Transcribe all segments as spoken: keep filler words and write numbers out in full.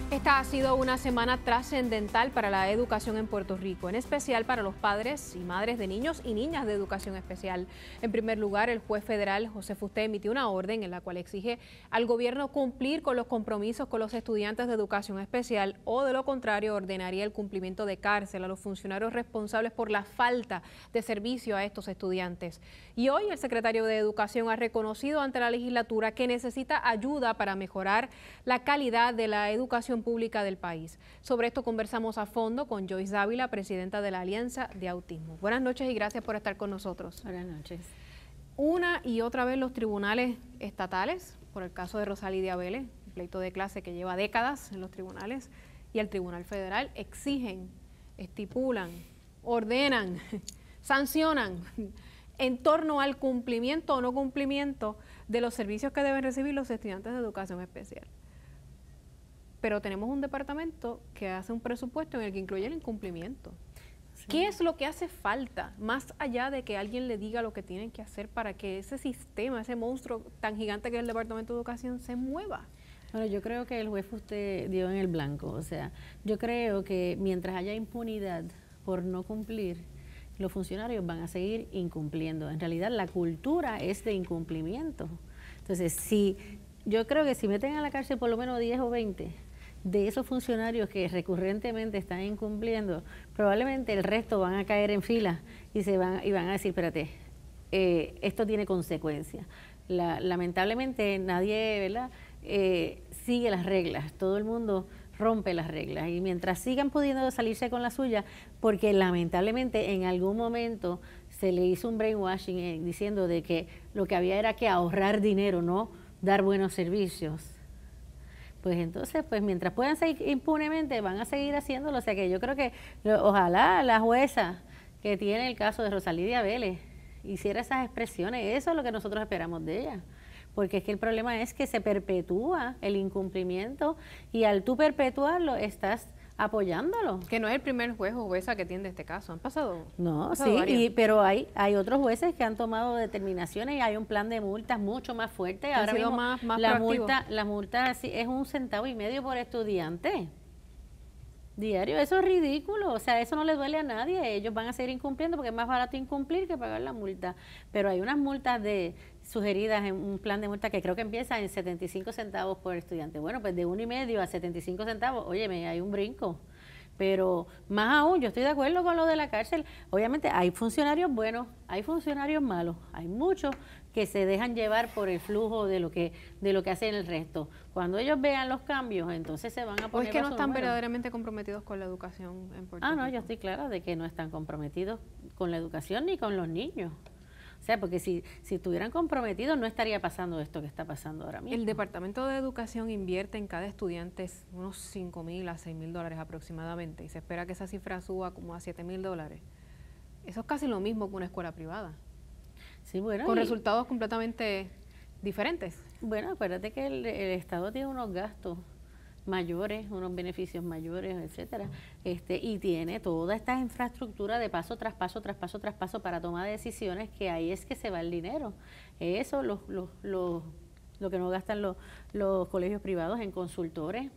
Esta ha sido una semana trascendental para la educación en Puerto Rico, en especial para los padres y madres de niños y niñas de educación especial. En primer lugar, el juez federal José Fusté emitió una orden en la cual exige al gobierno cumplir con los compromisos con los estudiantes de educación especial o, de lo contrario, ordenaría el cumplimiento de cárcel a los funcionarios responsables por la falta de servicio a estos estudiantes. Y hoy el secretario de Educación ha reconocido ante la legislatura que necesita ayuda para mejorar la calidad de la educación pública del país. Sobre esto conversamos a fondo con Joyce Dávila, presidenta de la Alianza de Autismo. Buenas noches y gracias por estar con nosotros. Buenas noches. Una y otra vez los tribunales estatales, por el caso de Rosalía Vélez, un pleito de clase que lleva décadas en los tribunales, y el Tribunal Federal exigen, estipulan, ordenan, sancionan en torno al cumplimiento o no cumplimiento de los servicios que deben recibir los estudiantes de educación especial. Pero tenemos un departamento que hace un presupuesto en el que incluye el incumplimiento. Sí. ¿Qué es lo que hace falta, más allá de que alguien le diga lo que tienen que hacer para que ese sistema, ese monstruo tan gigante que es el Departamento de Educación, se mueva? Bueno, yo creo que el juez usted dio en el blanco. O sea, yo creo que mientras haya impunidad por no cumplir, los funcionarios van a seguir incumpliendo. En realidad, la cultura es de incumplimiento. Entonces, si yo creo que si meten a la cárcel por lo menos diez o veinte de esos funcionarios que recurrentemente están incumpliendo, probablemente el resto van a caer en fila y se van y van a decir, espérate, eh, esto tiene consecuencias. La, lamentablemente nadie, ¿verdad?, eh, sigue las reglas, todo el mundo rompe las reglas, y mientras sigan pudiendo salirse con la suya, porque lamentablemente en algún momento se le hizo un brainwashing eh, diciendo de que lo que había era que ahorrar dinero, no dar buenos servicios. Pues entonces, pues mientras puedan seguir impunemente, van a seguir haciéndolo. O sea que yo creo que lo, ojalá la jueza que tiene el caso de Rosalía Vélez hiciera esas expresiones. Eso es lo que nosotros esperamos de ella. Porque es que el problema es que se perpetúa el incumplimiento, y al tú perpetuarlo estás apoyándolo. Que no es el primer juez o jueza que tiene este caso, han pasado. No, han pasado sí, y, pero hay hay otros jueces que han tomado determinaciones y hay un plan de multas mucho más fuerte. Ahora mismo más, más la multa, la multa sí, es un centavo y medio por estudiante diario. Eso es ridículo, o sea, eso no le duele a nadie. Ellos van a seguir incumpliendo porque es más barato incumplir que pagar la multa. Pero hay unas multas de sugeridas en un plan de multa que creo que empieza en setenta y cinco centavos por estudiante. Bueno, pues de uno y medio a setenta y cinco centavos, óyeme, hay un brinco. Pero más aún, yo estoy de acuerdo con lo de la cárcel. Obviamente hay funcionarios buenos, hay funcionarios malos, hay muchos que se dejan llevar por el flujo de lo que de lo que hacen el resto. Cuando ellos vean los cambios, entonces se van a poner. ¿O es que no están número. verdaderamente comprometidos con la educación en Puerto Ah, Rico? no, yo estoy clara de que no están comprometidos con la educación ni con los niños. O sea, porque si, si estuvieran comprometidos no estaría pasando esto que está pasando ahora mismo. El Departamento de Educación invierte en cada estudiante unos cinco mil a seis mil dólares aproximadamente, y se espera que esa cifra suba como a siete mil dólares. Eso es casi lo mismo que una escuela privada. Sí, bueno, con y, resultados completamente diferentes. Bueno, acuérdate que el, el Estado tiene unos gastos mayores, unos beneficios mayores, etcétera, este, y tiene toda esta infraestructura de paso tras paso, tras paso, tras paso para tomar decisiones, que ahí es que se va el dinero. Eso, los, los, los, lo que no gastan los, los colegios privados en consultores.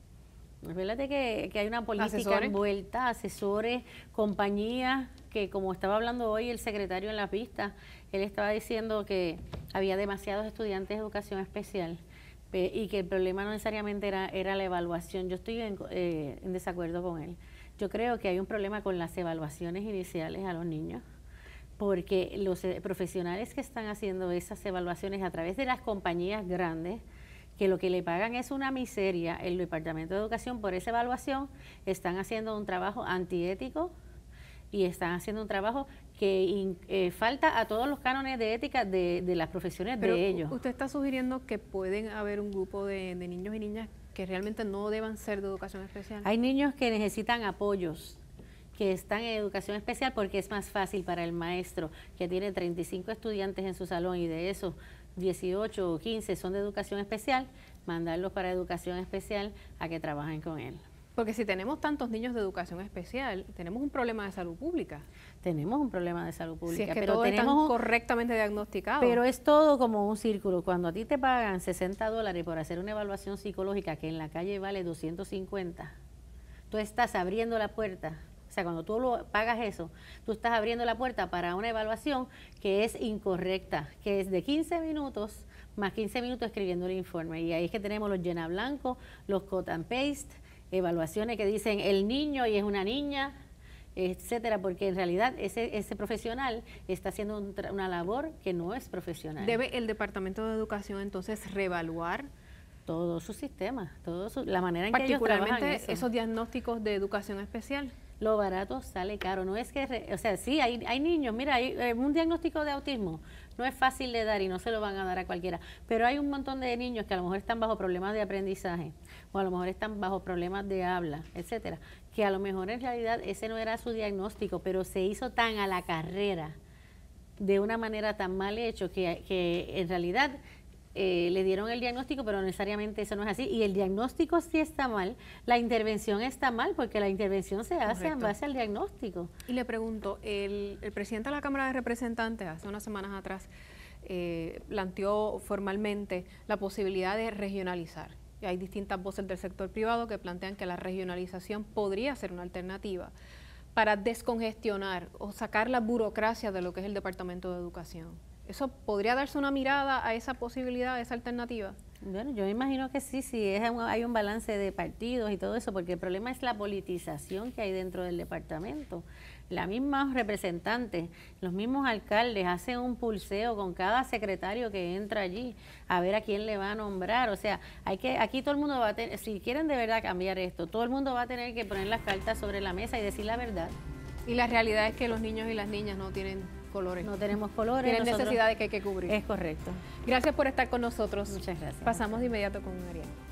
Fíjate que, que hay una política ¿Asesores? envuelta, asesores, compañías, que como estaba hablando hoy el secretario en la pista, él estaba diciendo que había demasiados estudiantes de educación especial y que el problema no necesariamente era, era la evaluación. Yo estoy en, eh, en desacuerdo con él. Yo creo que hay un problema con las evaluaciones iniciales a los niños, porque los eh, profesionales que están haciendo esas evaluaciones a través de las compañías grandes, que lo que le pagan es una miseria, el Departamento de Educación por esa evaluación, están haciendo un trabajo antiético y están haciendo un trabajo que in, eh, falta a todos los cánones de ética de, de las profesiones Pero de ellos. ¿usted está sugiriendo que pueden haber un grupo de, de niños y niñas que realmente no deban ser de educación especial? Hay niños que necesitan apoyos, que están en educación especial porque es más fácil para el maestro, que tiene treinta y cinco estudiantes en su salón y de esos dieciocho o quince son de educación especial, mandarlos para educación especial a que trabajen con él. Porque si tenemos tantos niños de educación especial, tenemos un problema de salud pública. Tenemos un problema de salud pública. Si es que pero todo tenemos está un, correctamente diagnosticado. Pero es todo como un círculo. Cuando a ti te pagan sesenta dólares por hacer una evaluación psicológica que en la calle vale doscientos cincuenta, tú estás abriendo la puerta. O sea, cuando tú lo pagas eso, tú estás abriendo la puerta para una evaluación que es incorrecta, que es de quince minutos más quince minutos escribiendo el informe. Y ahí es que tenemos los llena blanco, los cut and paste, evaluaciones que dicen el niño y es una niña, etcétera, porque en realidad ese, ese profesional está haciendo un una labor que no es profesional. ¿Debe el Departamento de Educación entonces reevaluar todo su sistema, todo su, la manera en que ellos trabajan particularmente eso? esos diagnósticos de educación especial? Lo barato sale caro, no es que, re, o sea, sí, hay, hay niños, mira, hay eh, un diagnóstico de autismo, no es fácil de dar y no se lo van a dar a cualquiera, pero hay un montón de niños que a lo mejor están bajo problemas de aprendizaje, o a lo mejor están bajo problemas de habla, etcétera, que a lo mejor en realidad ese no era su diagnóstico, pero se hizo tan a la carrera, de una manera tan mal hecho, que, que en realidad Eh, le dieron el diagnóstico, pero necesariamente eso no es así. Y el diagnóstico sí está mal, la intervención está mal, porque la intervención se hace Correcto. En base al diagnóstico. Y le pregunto, el, el presidente de la Cámara de Representantes hace unas semanas atrás eh, planteó formalmente la posibilidad de regionalizar. Y hay distintas voces del sector privado que plantean que la regionalización podría ser una alternativa para descongestionar o sacar la burocracia de lo que es el Departamento de Educación. ¿Eso podría darse una mirada a esa posibilidad, a esa alternativa? Bueno, yo me imagino que sí, sí, es un, hay un balance de partidos y todo eso, porque el problema es la politización que hay dentro del departamento. La misma representantes, los mismos alcaldes hacen un pulseo con cada secretario que entra allí a ver a quién le va a nombrar. O sea, hay que aquí todo el mundo va a tener, si quieren de verdad cambiar esto, todo el mundo va a tener que poner las cartas sobre la mesa y decir la verdad. Y la realidad es que los niños y las niñas no tienen colores. No tenemos colores. Tienen necesidades que hay que cubrir. Es correcto. Gracias por estar con nosotros. Muchas gracias. Pasamos de inmediato con Ariel.